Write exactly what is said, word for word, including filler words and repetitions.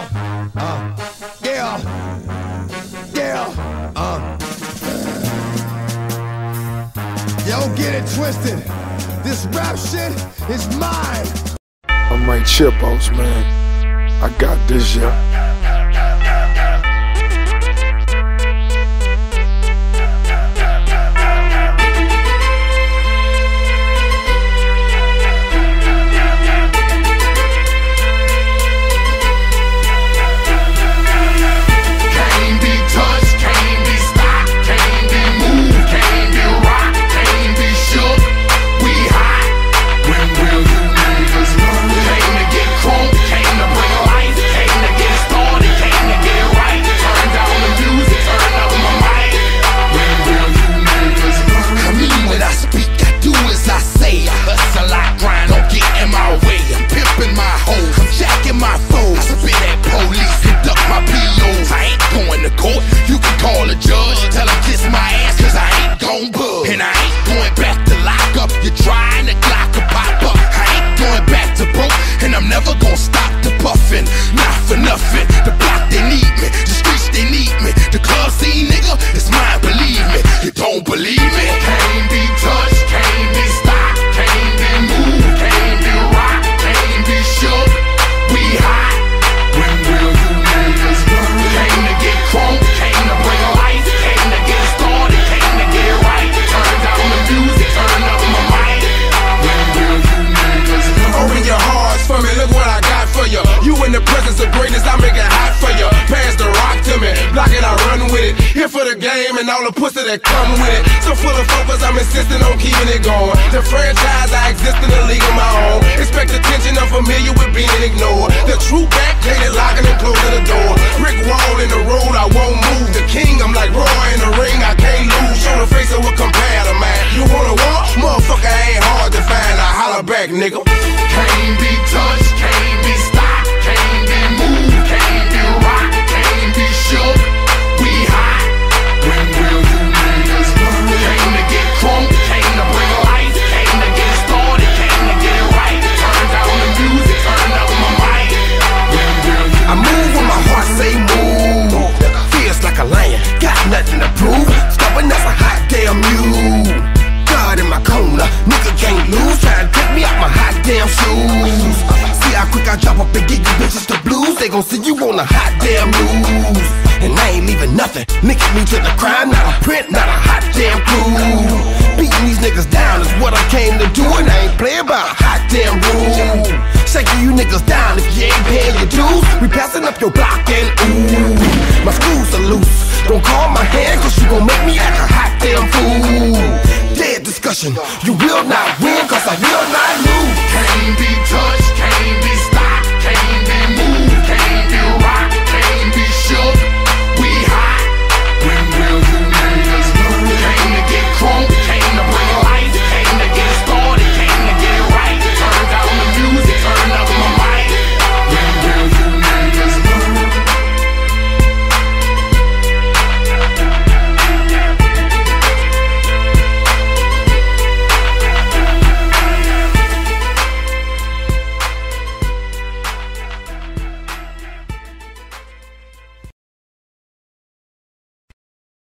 Yeah, uh, yeah, yeah, uh. Yo, get it twisted. This rap shit is mine. I'm like Chipos, man. I got this, yeah. For the game and all the pussy that come with it. So full of focus, I'm insisting on keeping it going. The franchise, I exist in a league of my own. Expect attention, I'm familiar with being ignored. The true back, hated locking and closing the door. Brick wall in the road, I won't move. The king, I'm like Roy in the ring, I can't lose. Show the face of what compare to man. You wanna walk? Motherfucker ain't hard to find. I holler back, nigga. Can't be touched, can't be stopped, can't be moved, can't be rocked, can't be shook. We hot. When will you niggas learn? Came to get crunk, came to bring life, came to get started, came to get it right. Turn down the music, turn up my mic. When will you I move when my heart say move. Feels like a lion, got nothing to prove. Stubborn as a hot damn mule. God in my corner, nigga can't lose. Trying to take me out my hot damn shoes. See how quick I drop up and get you bitches the blues. They gon' see you on the hot damn news. And I ain't leaving nothing, linking me to the crime. Not a print, not a hot damn clue. Beating these niggas down is what I came to do. And I ain't playing by a hot damn rule. Shaking you niggas down if you ain't paying your dues. We passing up your block and ooh. My screws are loose, don't call my hand, cause you gon' make me act a hot damn fool. Dead discussion, you